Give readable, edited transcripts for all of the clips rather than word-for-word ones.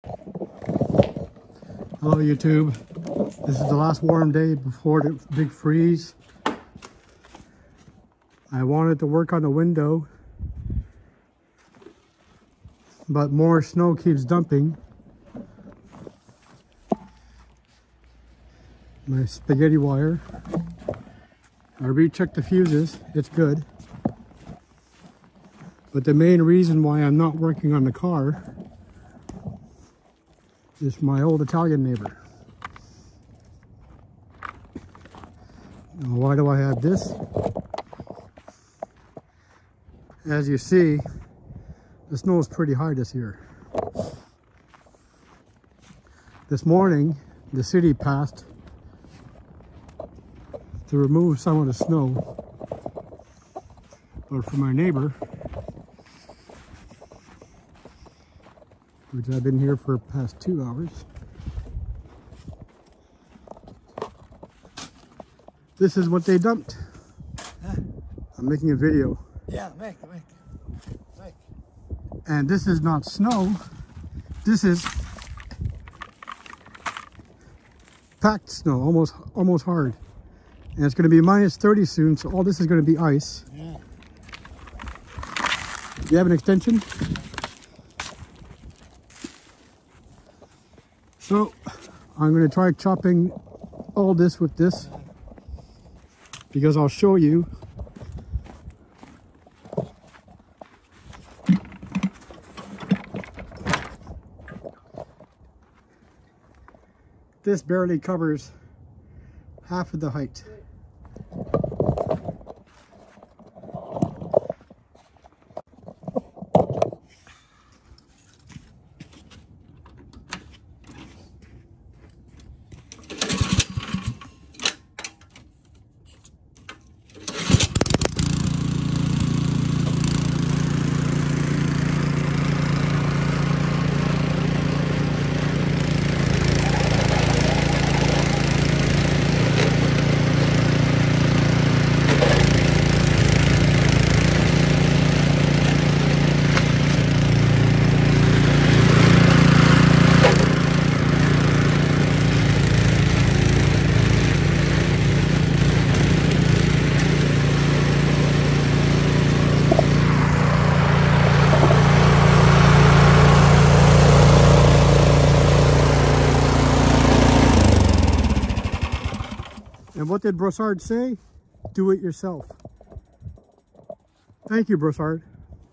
Hello YouTube. This is the last warm day before the big freeze. I wanted to work on the window, but more snow keeps dumping. My spaghetti wire. I rechecked the fuses, it's good. But the main reason why I'm not working on the car is my old Italian neighbor. Now, why do I have this? As you see, the snow is pretty high this year. This morning, the city passed to remove some of the snow, but for my neighbor, which I've been here for the past 2 hours, this is what they dumped. Huh? I'm making a video. Yeah, make. And this is not snow, this is packed snow, almost hard. And it's going to be minus 30 soon, so all this is going to be ice. Yeah. Do you have an extension? So I'm going to try chopping all this with this, because I'll show you this barely covers half of the height. And what did Brossard say? Do it yourself. Thank you, Brossard.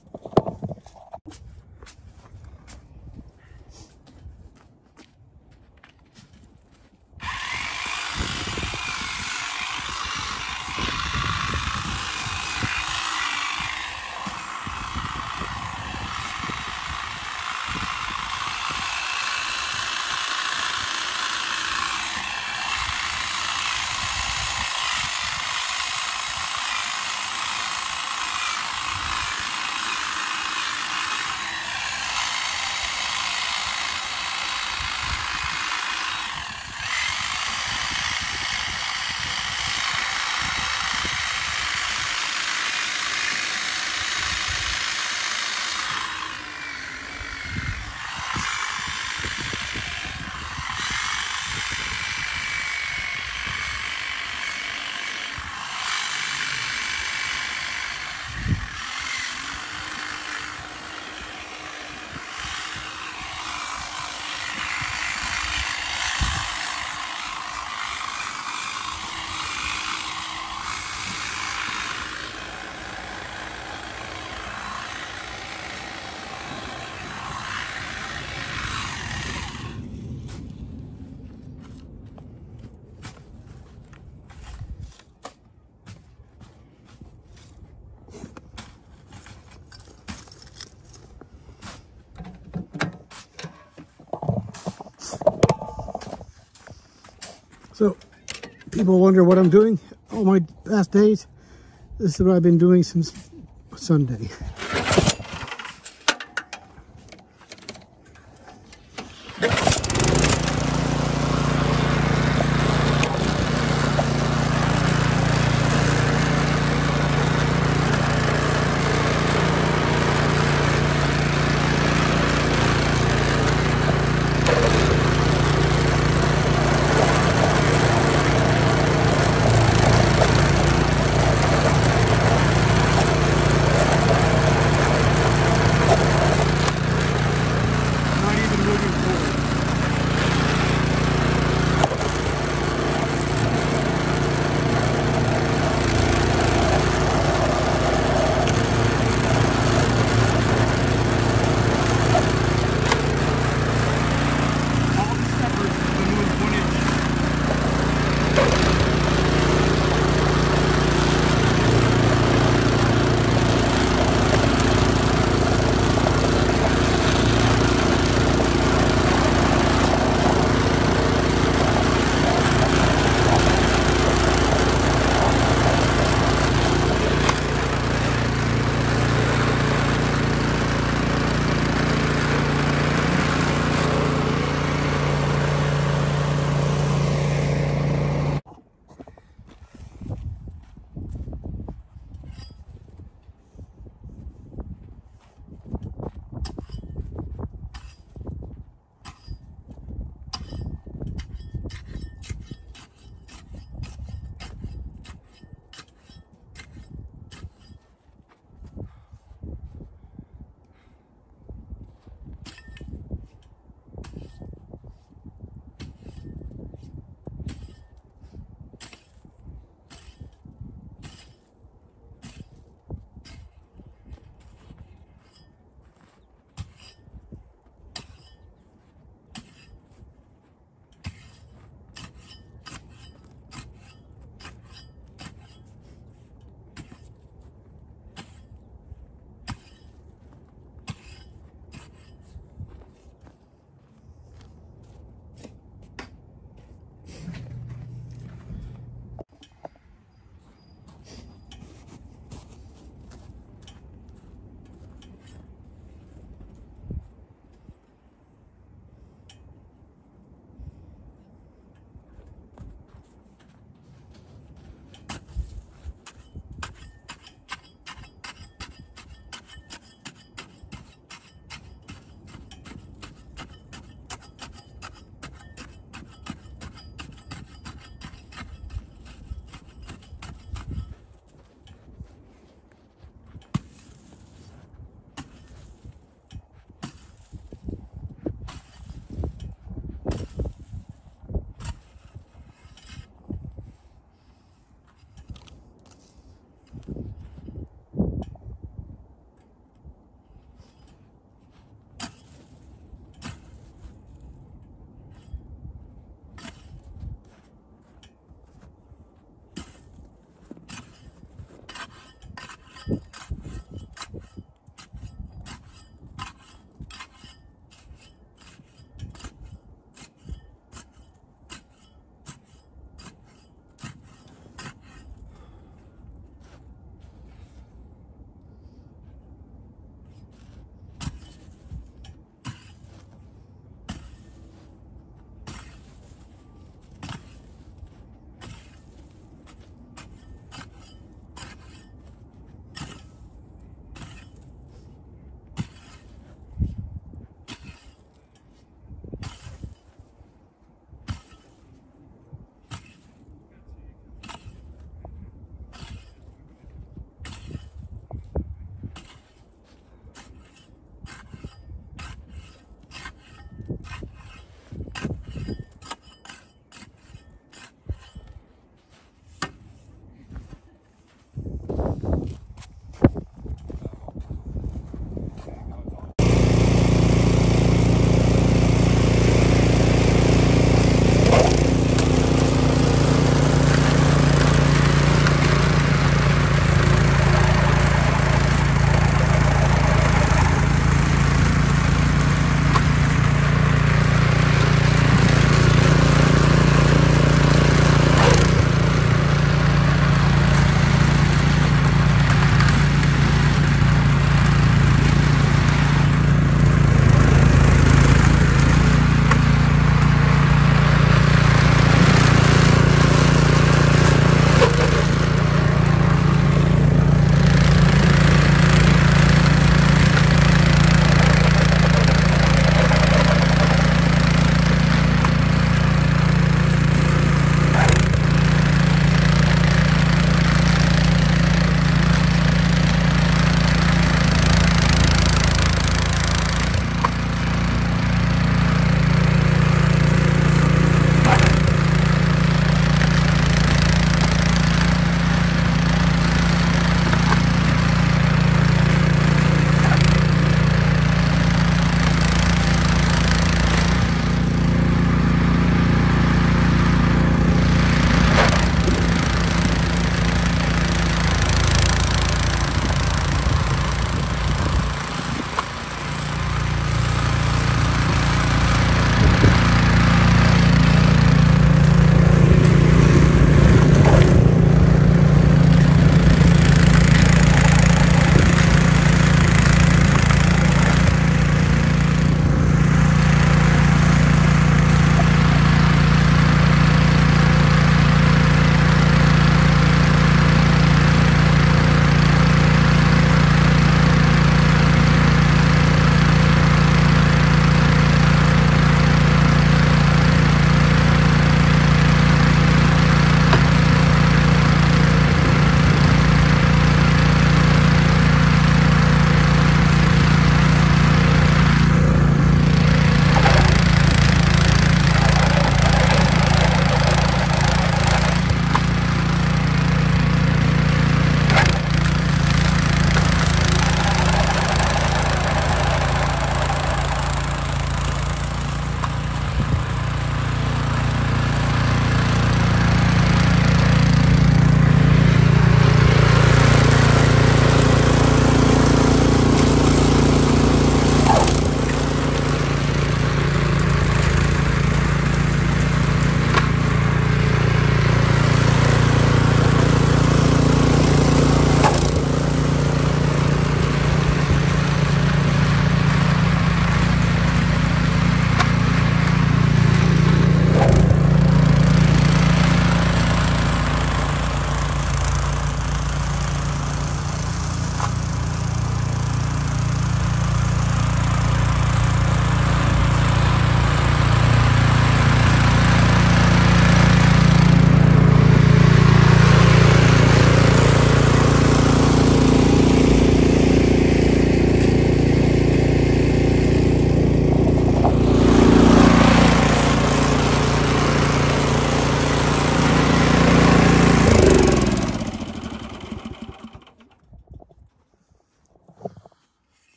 So, people wonder what I'm doing all my past days. This is what I've been doing since Sunday.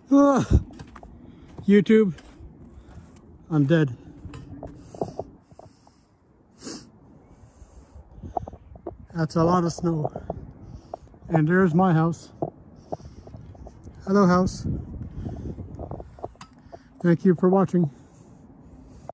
Ah, YouTube, I'm dead. That's a lot of snow. And there's my house. Hello, house. Thank you for watching.